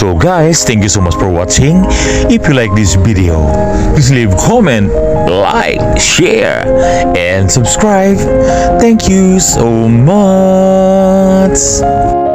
So guys, thank you so much for watching. If you like this video, please leave comment, like, share, and subscribe. Thank you so much.